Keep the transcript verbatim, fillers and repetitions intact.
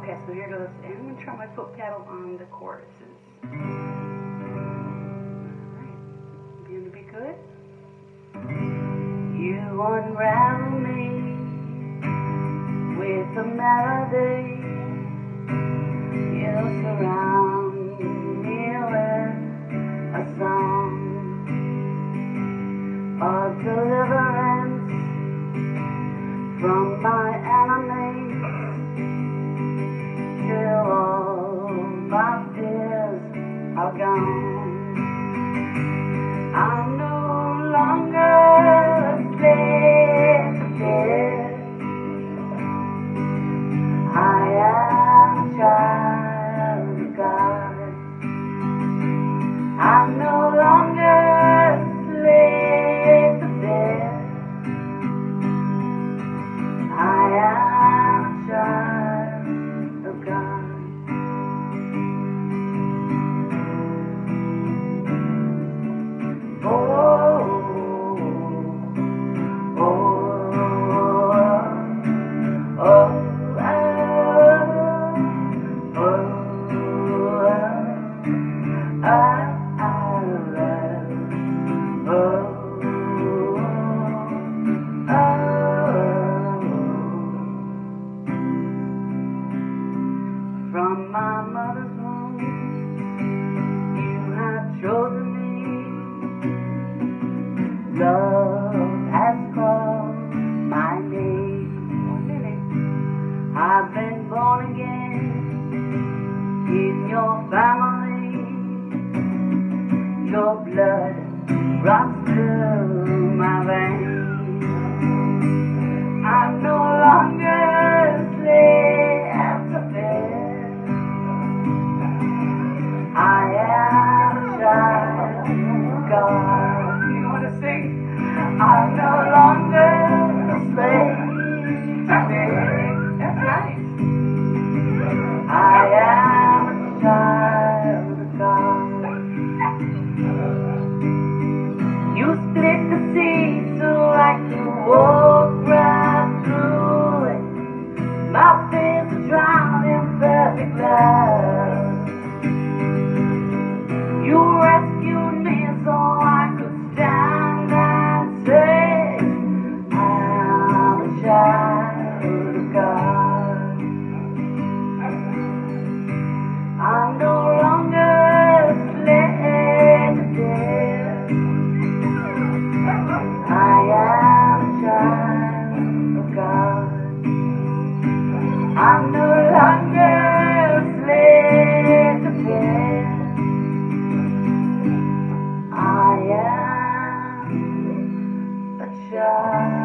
Okay, so here goes, and I'm going to try my foot pedal on the choruses. Alright, going to be good. You unravel me with a melody. You surround me with a song of deliverance from my enemies, till all my fears are gone. I'm no longer a slave to fear. I am a child of God. I'm no longer a slave to fear. I am a child of God. Oh, oh, oh, oh, oh, oh, from my mother's womb, you have chosen me. Love has called my name. I've been born again in your family. Your blood runs through my veins. I'm no longer a slave to fear. I am a child of God. You want to sing? I'm no longer a slave to fear. That's right. I am a child of God. You split the sea so I could walk right through it. My fears are drowned in perfect love. You rescued me so I could stand and say, I'm a child of God. I'm no longer a slave to death. I am a child of God. I'm no longer a slave to fear. I am a child.